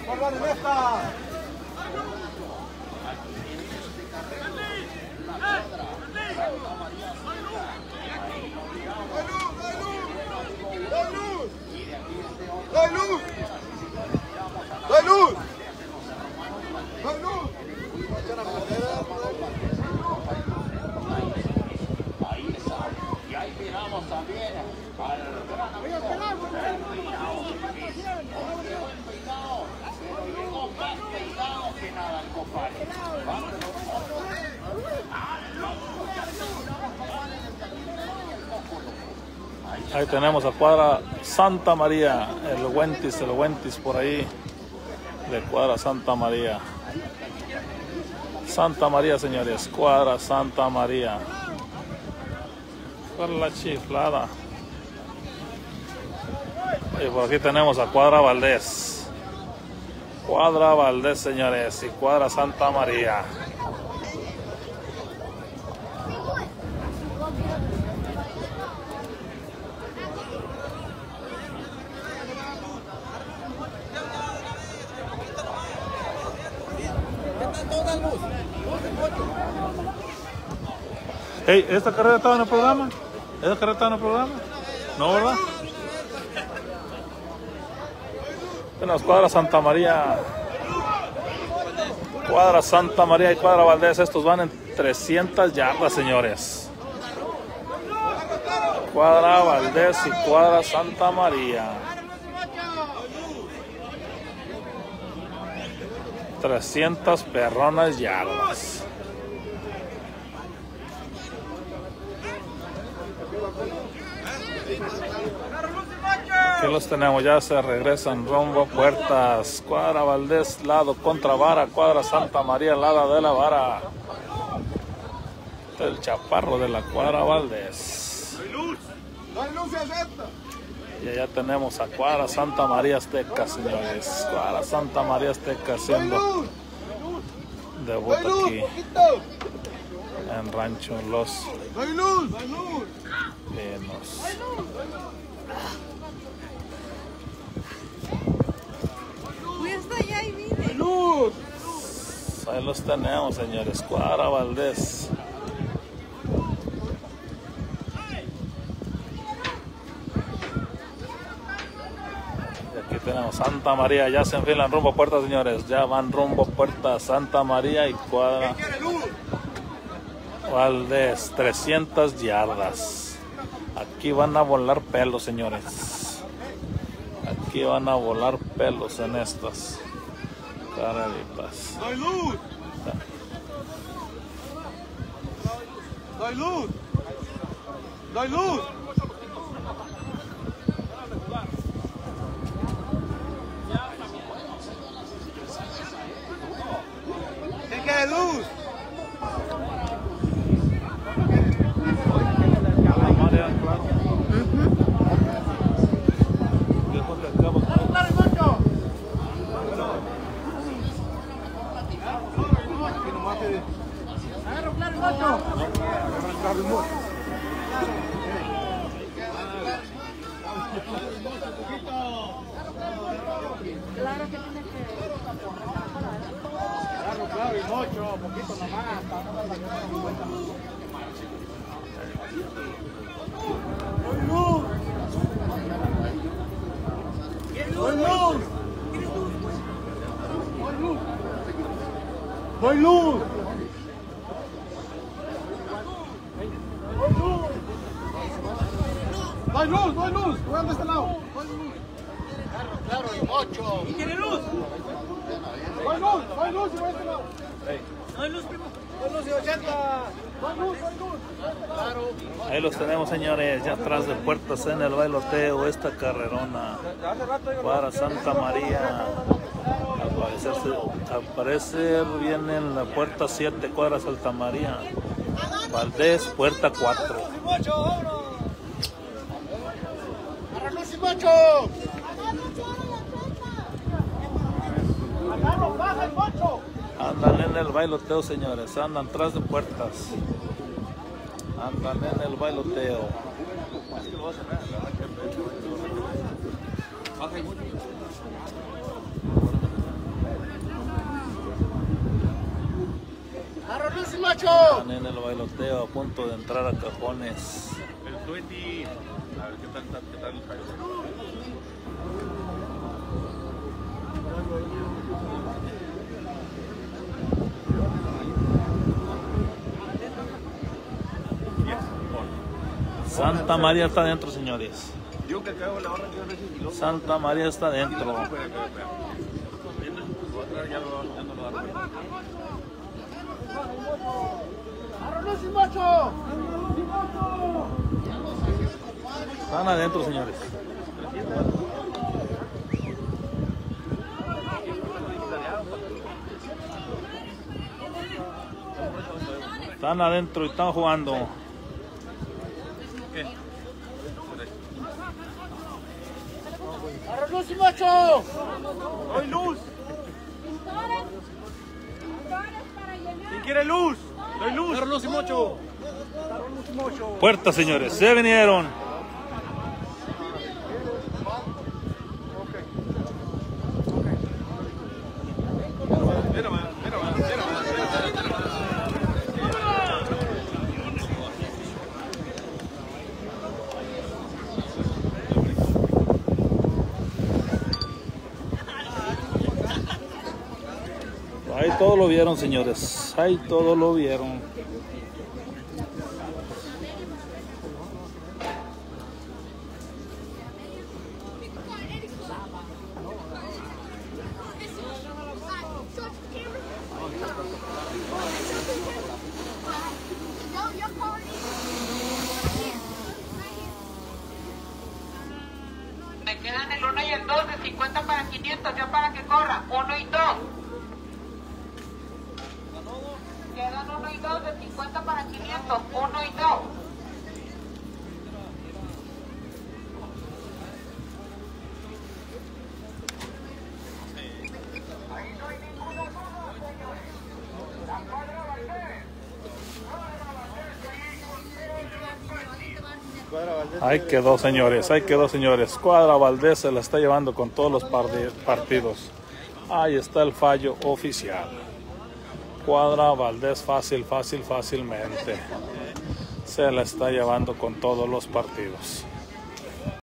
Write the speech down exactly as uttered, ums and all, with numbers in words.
Ahí tenemos a cuadra Santa María, el Wentis, el Wentis por ahí, de cuadra Santa María. Santa María, señores, cuadra Santa María. Por la chiflada. Y por aquí tenemos a cuadra Valdés. Cuadra Valdés, señores, y cuadra Santa María. Hey, ¿esta carrera estaba en el programa? ¿Esta carrera estaba en el programa? No, ¿verdad? Tenemos cuadra Santa María. Cuadra Santa María y cuadra Valdés. Estos van en trescientas yardas, señores. Cuadra Valdés y cuadra Santa María. trescientas perronas yardas. Aquí los tenemos, ya se regresan rumbo puertas. Cuadra Valdés, lado contra vara. Cuadra Santa María, lado de la vara. El chaparro de la cuadra Valdés. Y allá tenemos a cuadra Santa María Azteca, señores. Cuadra Santa María Azteca haciendo debut aquí en Rancho Los Pinos. Ahí los tenemos, señores. Cuadra Valdés. Y aquí tenemos Santa María. Ya se enfilan rumbo a puerta, señores. Ya van rumbo a puerta Santa María y cuadra Valdés. trescientas yardas. Aquí van a volar pelos, señores. Aquí van a volar pelos en estas carreritas. ¡No hay luz! ¡No hay luz! ¡No hay luz! ¿Qué quiere luz? Claro que tiene que... Claro, claro, y mucho, poquito nomás. ¡Voy luz! ¡Voy luz! ¡Voy luz! ¡No hay luz! ¡No hay luz! ¡Voy de este lado! ¡No hay luz! Claro, claro, y mucho. ¿Y tiene luz? ¡No hay luz! ¡No hay luz! ¡Y voy de este lado! ¡No hay luz, primo! ¡No hay luz y ochenta! ¡No hay luz! ¡No hay luz! Claro. Ahí los tenemos, señores, ya atrás de puertas en el bailoteo, esta carrerona. Para Santa María. Al parecer, al parecer viene en la puerta siete, cuadra Santa María. Valdés, puerta cuatro. ¡Luz y mocho! Andan en el bailoteo, señores, andan tras de puertas. Andan en el bailoteo. macho! En el bailoteo a punto de entrar a cajones. El veinte. A ver qué tal, qué tal el calor. Santa María está dentro, señores. Yo que cago en la hora que yo necesito. Santa María está dentro. Espera, espera, espera. Ya lo ya no lo agarro. ¡Arroz sin macho! Están adentro, señores. Están adentro y están jugando. ¿Qué? ¡Arroz sin macho! ¡Doy luz! Pintores. Pintores para llenar. ¿Quién quiere luz? ¡Doy luz! ¡Arroz sin macho! Puertas, señores, se vinieron. Mira, mira, mira, mira, Ahí todo lo vieron, señores. Ahí todo lo vieron. Me quedan el uno y el dos de cincuenta para quinientos, ya para que corra, uno y dos. Quedan uno y dos de cincuenta para quinientos, uno y dos. Ahí quedó, señores, ahí quedó, señores. Cuadra Valdés se la está llevando con todos los partidos. Ahí está el fallo oficial. Cuadra Valdés fácil, fácil, fácilmente. Se la está llevando con todos los partidos.